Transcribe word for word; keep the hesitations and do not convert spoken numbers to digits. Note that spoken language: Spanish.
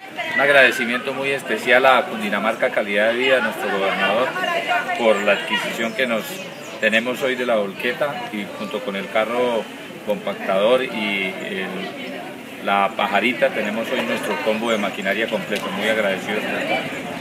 Un agradecimiento muy especial a Cundinamarca Calidad de Vida, nuestro gobernador, por la adquisición que nos tenemos hoy de la volqueta y junto con el carro compactador y el, la pajarita tenemos hoy nuestro combo de maquinaria completo. Muy agradecidos.